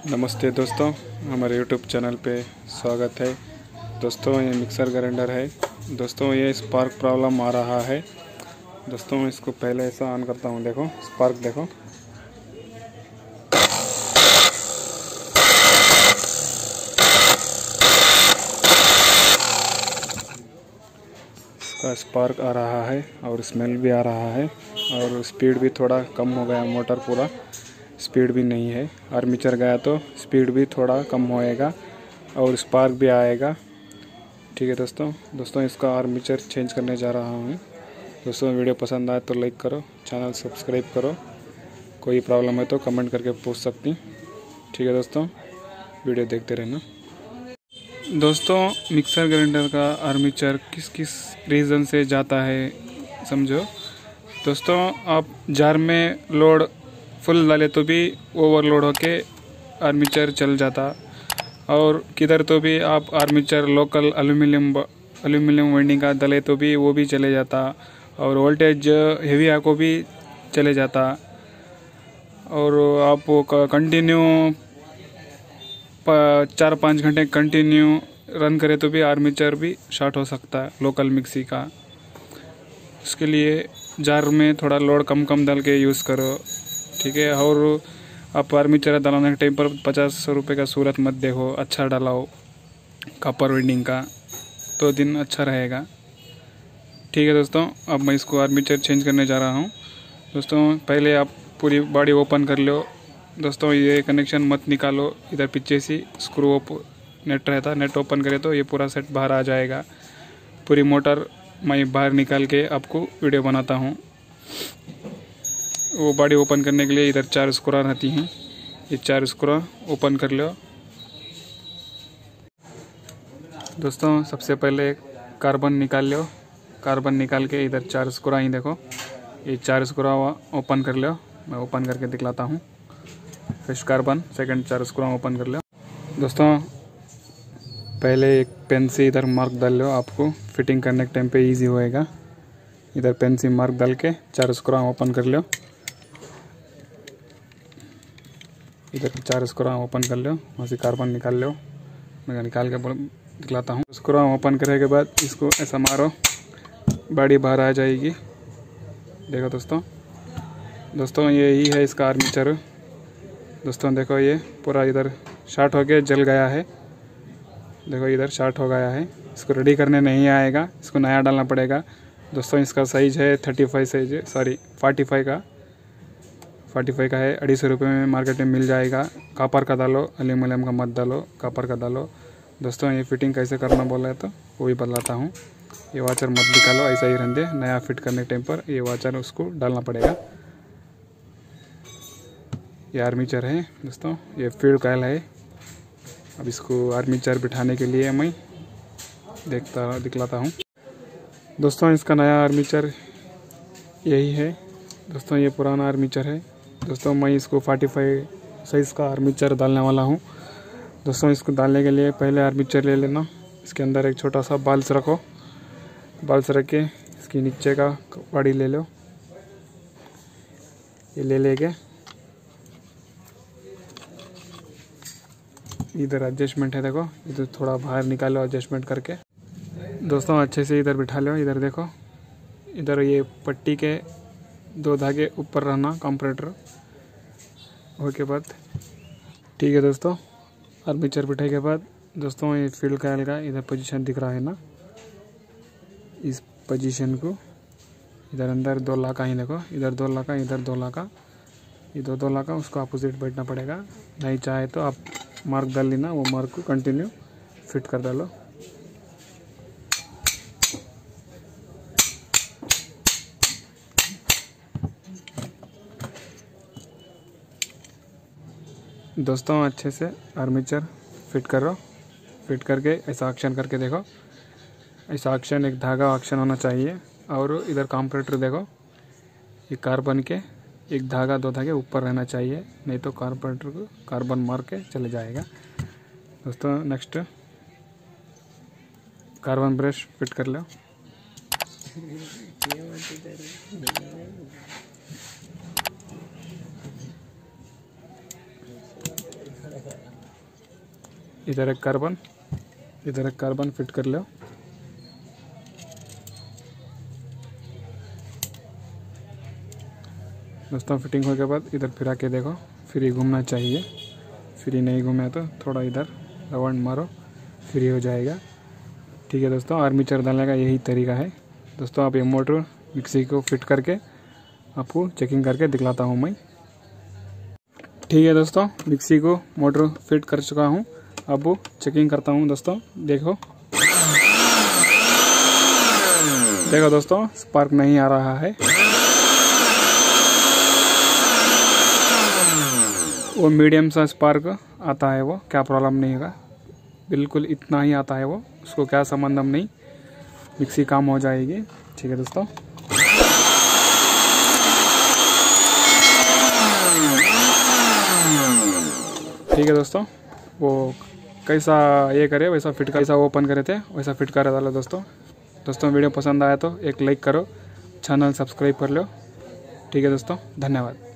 नमस्ते दोस्तों, हमारे YouTube चैनल पे स्वागत है। दोस्तों ये मिक्सर ग्राइंडर है। दोस्तों ये स्पार्क प्रॉब्लम आ रहा है। दोस्तों इसको पहले ऐसा ऑन करता हूँ। देखो स्पार्क देखो, इसका स्पार्क आ रहा है और स्मेल भी आ रहा है और स्पीड भी थोड़ा कम हो गया। मोटर पूरा स्पीड भी नहीं है। आर्मीचर गया तो स्पीड भी थोड़ा कम होएगा और स्पार्क भी आएगा। ठीक है दोस्तों इसका आर्मीचर चेंज करने जा रहा हूँ। दोस्तों वीडियो पसंद आए तो लाइक करो, चैनल सब्सक्राइब करो। कोई प्रॉब्लम है तो कमेंट करके पूछ सकती। ठीक है दोस्तों, वीडियो देखते रहना। दोस्तों मिक्सर ग्राइंडर का आर्मीचर किस किस रीज़न से जाता है समझो। दोस्तों आप जार में लोड फुल डाले तो भी ओवरलोड होके आर्मीचर चल जाता, और किधर तो भी आप आर्मीचर लोकल एल्यूमिनियम वाइंडिंग का डाले तो भी वो भी चले जाता, और वोल्टेज हेवी आको भी चले जाता। और आप कंटिन्यू 4-5 घंटे कंटिन्यू रन करे तो भी आर्मीचर भी शॉर्ट हो सकता है लोकल मिक्सी का। उसके लिए जार में थोड़ा लोड कम डाल के यूज़ करो। ठीक है, और आप आर्मीचर डालने के टाइम पर 50 रुपये का सूरत मत देखो, अच्छा डालाओ कॉपर वाइंडिंग का, तो दिन अच्छा रहेगा। ठीक है दोस्तों, अब मैं इसको आर्मीचर चेंज करने जा रहा हूँ। दोस्तों पहले आप पूरी बॉडी ओपन कर लो। दोस्तों ये कनेक्शन मत निकालो, इधर पीछे से स्क्रू नेट रहता, नेट ओपन करे तो ये पूरा सेट बाहर आ जाएगा। पूरी मोटर मैं बाहर निकाल के आपको वीडियो बनाता हूँ। वो बॉडी ओपन करने के लिए इधर 4 स्क्रू रहती हैं, ये 4 स्क्रू ओपन कर लो। दोस्तों सबसे पहले कार्बन निकाल लो। कार्बन निकाल के इधर 4 स्क्रू ही देखो, ये 4 स्क्रू ओपन कर लो। मैं ओपन करके दिखलाता हूँ। First carbon, second 4 screw open कर लो। दोस्तों पहले एक पेन से इधर मार्क डाल लो, आपको फिटिंग करने के टाइम पे इजी होएगा। इधर पेन से मार्क डाल के 4 स्क्रू ओपन कर लो। इधर 4 स्क्रू ओपन कर लो, वहाँ से कार्बन निकाल लो। मैं निकाल के दिखलाता हूँ। स्क्रू ओपन करने के बाद इसको ऐसा मारो, बॉडी बाहर आ जाएगी। देखो दोस्तों यही है इसका आर्मीचर। दोस्तों देखो ये पूरा इधर शॉर्ट हो गया, जल गया है। देखो इधर शॉर्ट हो गया है। इसको रेडी करने नहीं आएगा, इसको नया डालना पड़ेगा। दोस्तों इसका साइज है 35 साइज, 45 का। 45 का है, 250 रुपये में मार्केट में मिल जाएगा। कॉपर का डालो, एल्यूमिनियम का मत डालो, कॉपर का डालो। दोस्तों ये फिटिंग कैसे करना बोला है तो वो भी बताता हूँ। ये वाचर मत निकालो, ऐसा ही रहने दे। नया फिट करने के टाइम पर ये वाचर उसको डालना पड़ेगा। ये आर्मीचर है दोस्तों, ये फील्ड कॉइल है। अब इसको आर्मीचर बिठाने के लिए मैं दिखलाता हूँ। दोस्तों इसका नया आर्मीचर यही है। दोस्तों ये पुराना आर्मीचर है। दोस्तों मैं इसको 45 साइज़ का आर्मीचर डालने वाला हूँ। दोस्तों इसको डालने के लिए पहले आर्मीचर ले लेना। इसके अंदर एक छोटा सा बाल्स रखो। बाल्स रख के इसकी नीचे का बॉडी ले लो। ये ले लेके इधर एडजस्टमेंट है, देखो इधर थोड़ा बाहर निकालो एडजस्टमेंट करके। दोस्तों अच्छे से इधर बिठा लो। इधर देखो, इधर ये पट्टी के 2 धागे ऊपर रहना कंप्रेटर होके बाद। ठीक है दोस्तों, आर्मीचर बिठाने के बाद दोस्तों ये फील्ड कॉइल का इधर पोजीशन दिख रहा है ना, इस पोजीशन को इधर अंदर 2 लाका ही देखो, इधर 2 लाका, इधर 2 लाका, ये 2 लाका, उसको अपोजिट बैठना पड़ेगा। नहीं चाहे तो आप मार्क डाल लेना, वो मार्क को कंटिन्यू फिट कर डालो। दोस्तों अच्छे से आर्मीचर फिट करो। फिट करके ऐसा एक्शन करके देखो, ऐसा एक्शन एक धागा एक्शन होना चाहिए। और इधर कंप्रेटर देखो, ये कार्बन के एक धागा 2 धागे ऊपर रहना चाहिए, नहीं तो कंप्रेटर को कार्बन मार के चले जाएगा। दोस्तों नेक्स्ट कार्बन ब्रश फिट कर लो। इधर एक कार्बन, इधर एक कार्बन फिट कर लो। दोस्तों फिटिंग होने के बाद इधर फिरा के देखो, फ्री घूमना चाहिए। फ्री नहीं घूमे तो थोड़ा इधर राउंड मारो, फ्री हो जाएगा। ठीक है दोस्तों, आर्मीचर डालने का यही तरीका है। दोस्तों आप ये मोटर मिक्सी को फिट करके आपको चेकिंग करके दिखलाता हूँ मैं। ठीक है दोस्तों, मिक्सी को मोटर फिट कर चुका हूँ, अब चेकिंग करता हूँ। दोस्तों देखो दोस्तों, स्पार्क नहीं आ रहा है। वो मीडियम सा स्पार्क आता है, वो क्या प्रॉब्लम नहीं होगा, बिल्कुल इतना ही आता है वो, उसको क्या संबंध नहीं, मिक्सी काम हो जाएगी। ठीक है दोस्तों, ठीक है दोस्तों, वो कैसा ये करे वैसा फिट कर, कैसा ओपन करे थे वैसा फिट कर डालो। दोस्तों वीडियो पसंद आया तो एक लाइक करो, चैनल सब्सक्राइब कर लो। ठीक है दोस्तों, धन्यवाद।